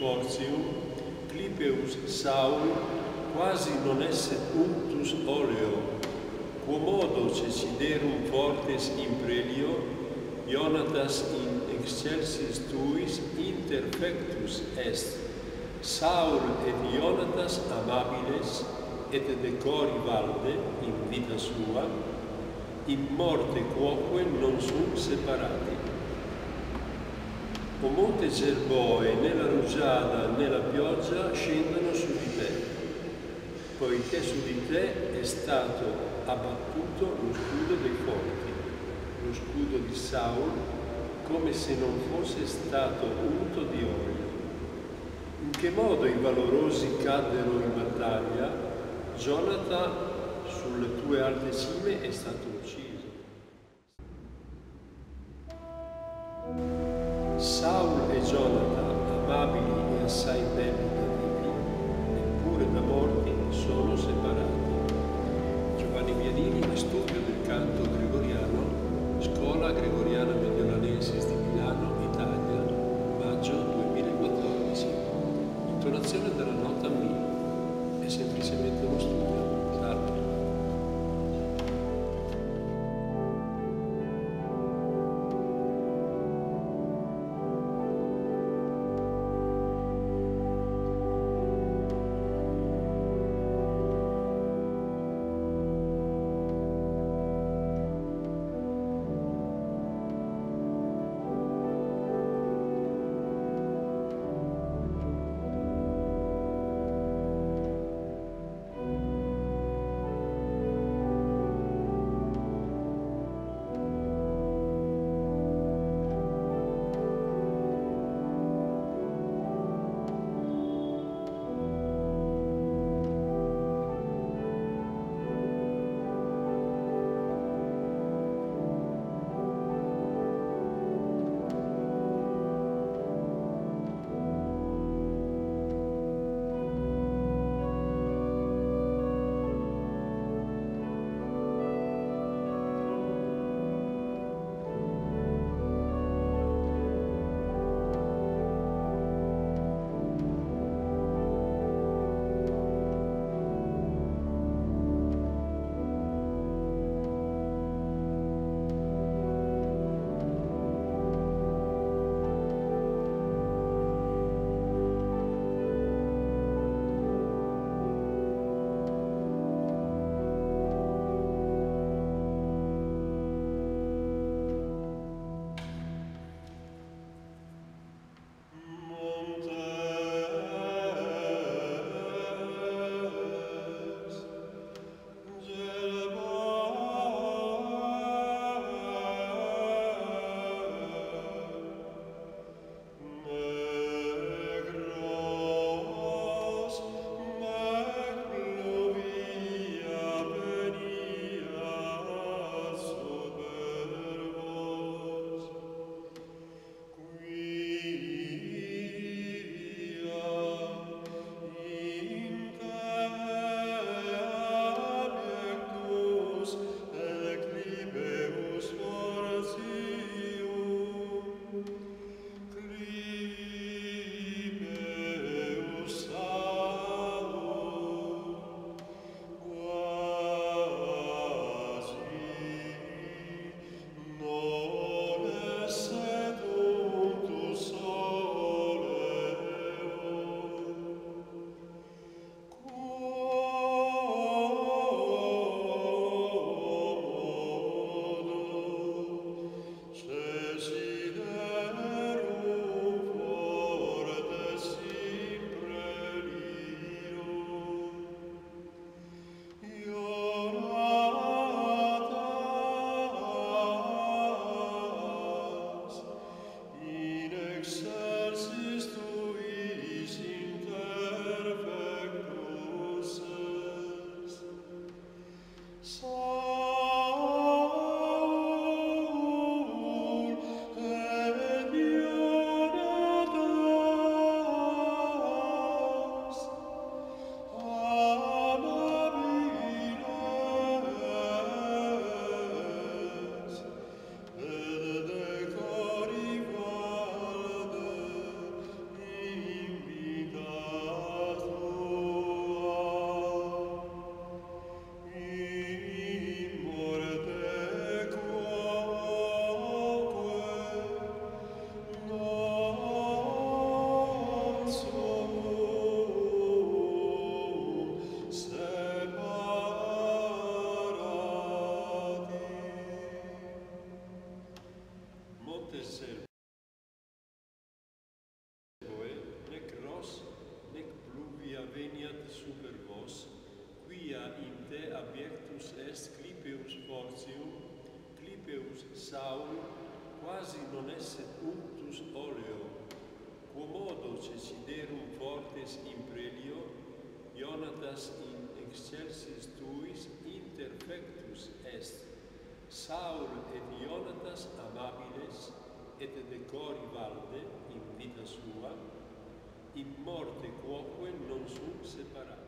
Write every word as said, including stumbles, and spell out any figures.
scortium, clipeus Saul, quasi non esse unctus oleo, quomodo ceciderum fortes imprelio, Ionatas in excelsis tuis interfectus est, Saul et Ionatas amabiles, et decori valde in vita sua, in morte quoque non sunt separati. O monte Gerboe, né la rugiada né la pioggia scendono su di te, poiché su di te è stato abbattuto lo scudo dei forti, lo scudo di Saul, come se non fosse stato unto di olio. In che modo i valorosi caddero in battaglia? Gionata sulle tue alte cime è stato ucciso. Saul e Gionata, amabili e assai belli da vivi, eppure da morti sono separati. Giovanni Vianini, Studio del canto gregoriano, Scuola Gregoriana Mediolanensis di Milano, Italia, maggio duemilaquattordici. Intonazione della nota Mi. È semplicemente uno studio. Salve. virtus est clipeus fortium, clipeus Saul, quasi non esse unctus oleo, quomodo ceciderum fortes imprelio, Ionatas in excelsis tuis interfectus est. Saul et Ionatas amabiles, et decori valde in vita sua, in morte quoque non sunt separati.